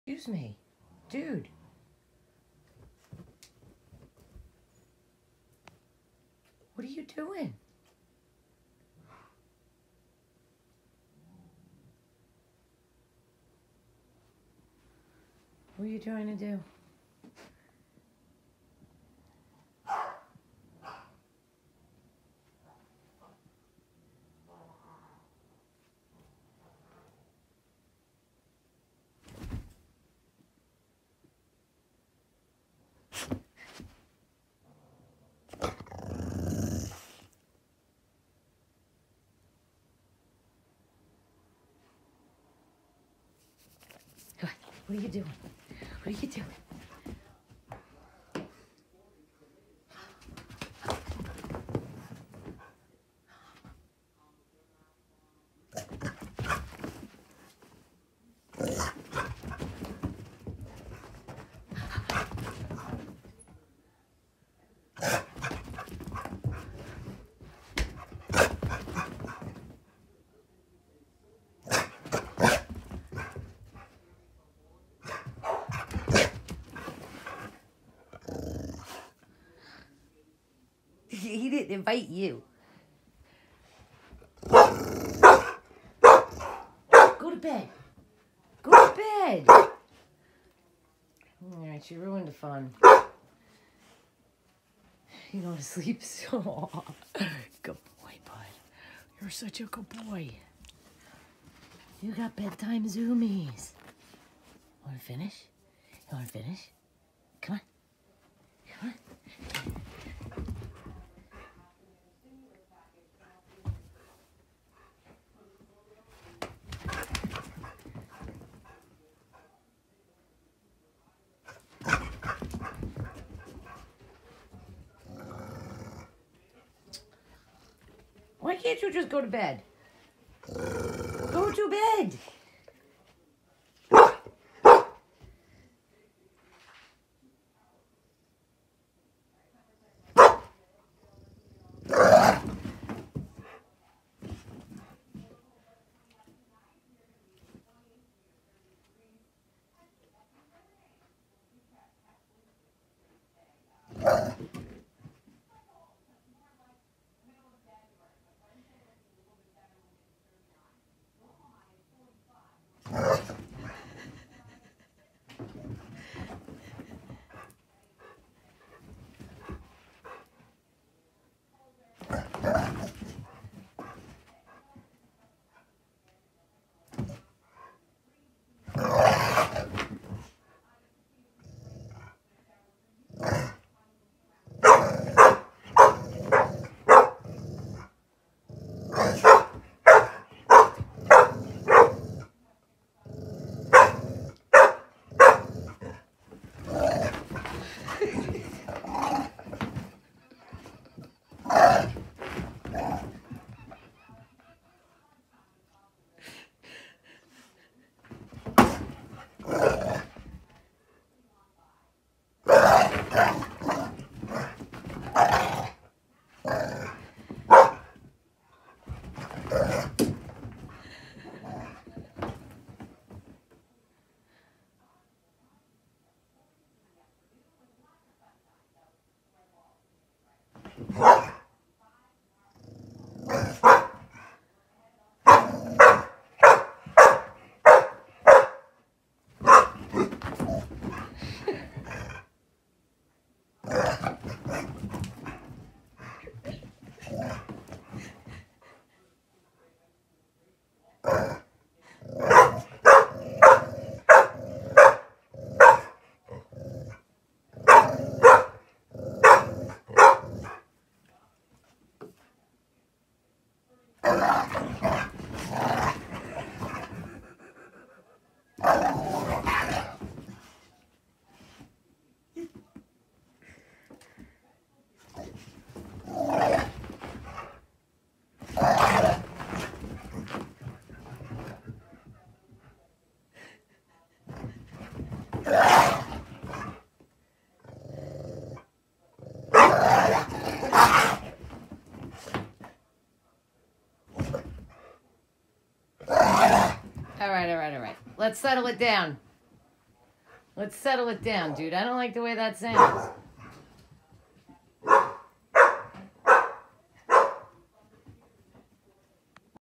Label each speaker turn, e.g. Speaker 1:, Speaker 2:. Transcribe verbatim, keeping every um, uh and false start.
Speaker 1: Excuse me, dude. What are you doing? What are you trying to do? What are you doing? What are you doing? He didn't invite you. Go to bed. Go to bed. All right, you ruined the fun. You go to sleep so. Good boy, bud. You're such a good boy. You got bedtime zoomies. Want to finish? You want to finish? Come on. Come on. Why can't you just go to bed? Go to bed. All right, all right, all right. Let's settle it down. Let's settle it down, dude. I don't like the way that sounds.